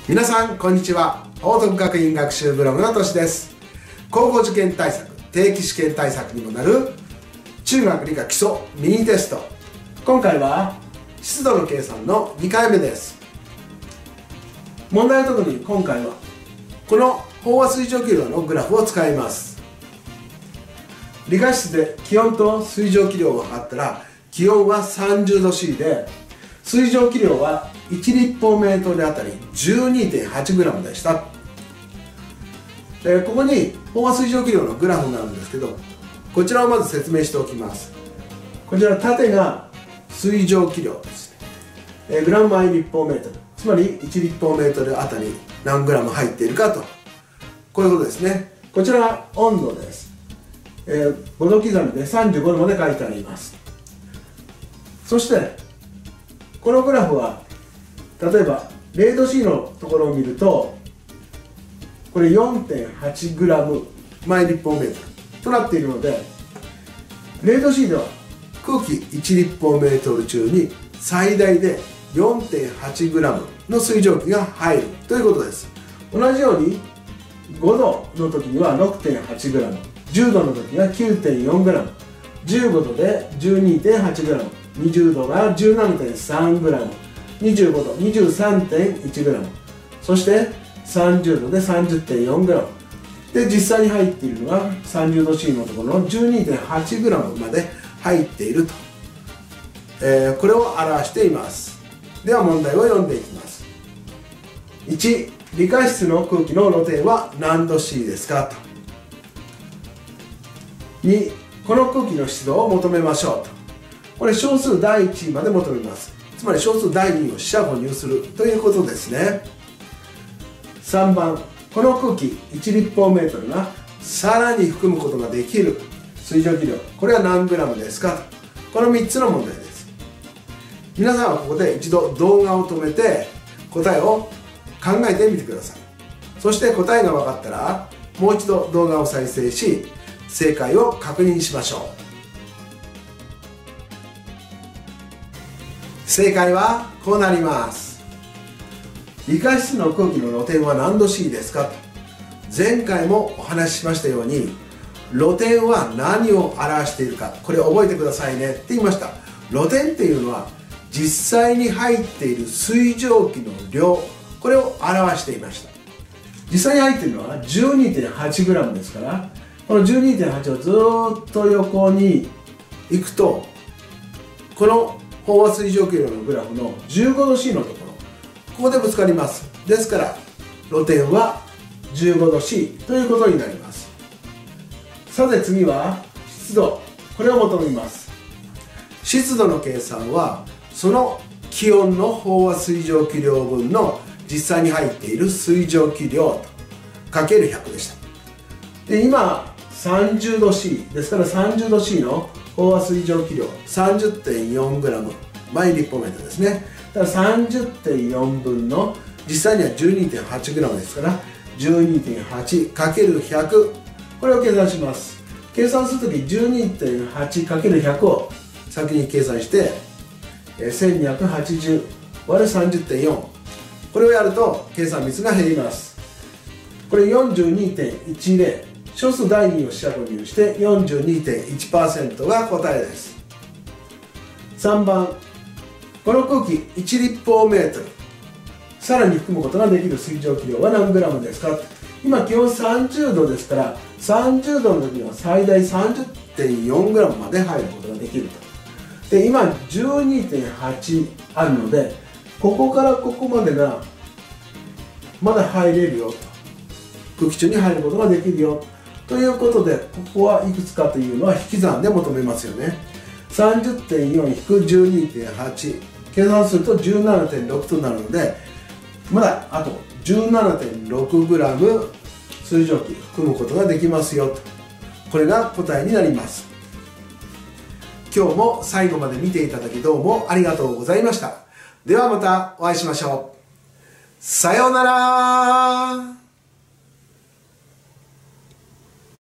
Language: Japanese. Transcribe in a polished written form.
皆さんこんにちは。報徳学院学習ブログのとしです。高校受験対策、定期試験対策にもなる中学理科基礎ミニテスト。今回は湿度の計算の2回目です。問題特に今回はこの飽和水蒸気量のグラフを使います。理科室で気温と水蒸気量を測ったら、気温は30度 C で水蒸気量は1立方メートルあたり 12.8g でした。ここに飽和水蒸気量のグラフがあるんですけど、こちらをまず説明しておきます。こちら縦が水蒸気量ですね。グラム毎立方メートル、つまり1立方メートルあたり何グラム入っているかと、こういうことですね。こちらは温度です。5度刻みで35度まで書いてあります。そしてこのグラフは例えば0度 C のところを見ると、これ 4.8g 毎立方メートルとなっているので、0度 C では空気1立方メートル中に最大で 4.8g の水蒸気が入るということです。同じように5度の時には 6.8g、10度の時には 9.4g、15度で 12.8g、20度が 17.3g、25度 23.1g、そして30度で 30.4g で、実際に入っているのが30度 C のところの 12.8g まで入っていると、これを表しています。では問題を読んでいきます。1、理科室の空気の露天は何度 C ですかと。2、この空気の湿度を求めましょうと。これ小数第1位まで求めます。つまり小数第2位を四捨五入するということですね。3番、この空気1立方メートルがさらに含むことができる水蒸気量、これは何グラムですかと。この3つの問題です。皆さんはここで一度動画を止めて答えを考えてみてください。そして答えが分かったらもう一度動画を再生し、正解を確認しましょう。正解はこうなります。理科室の空気の露天は何度 C ですかと。前回もお話ししましたように、露天は何を表しているか、これ覚えてくださいねって言いました。露天っていうのは実際に入っている水蒸気の量、これを表していました。実際に入っているのは 12.8g ですから、この 12.8 をずーっと横に行くと、この飽和水蒸気量のグラフの15度 C のところ、ここでぶつかります。ですから露天は15度 C ということになります。さて次は湿度、これを求めます。湿度の計算はその気温の飽和水蒸気量分の実際に入っている水蒸気量とかける100でした。で今30度 C ですから、30度 C の飽和水蒸気量 30.4g 毎立方メートルですね。だから 30.4 分の実際には 12.8g ですから 12.8×100、 これを計算します。計算するとき 12.8×100 を先に計算して、1280割る 30.4、 これをやると計算ミスが減ります。これ 42.10、 小数第2位を四捨五入して 42.1% が答えです。3番、この空気1立方メートルさらに含むことができる水蒸気量は何グラムですか。今気温30度ですから、30度の時には最大 30.4 グラムまで入ることができると。で今 12.8 あるので、ここからここまでがまだ入れるよと、空気中に入ることができるよということで、ここはいくつかというのは引き算で求めますよね。 30.4-12.8 計算すると 17.6 となるので、まだあと 17.6g 水蒸気含むことができますよと、これが答えになります。今日も最後まで見ていただきどうもありがとうございました。ではまたお会いしましょう。さようなら。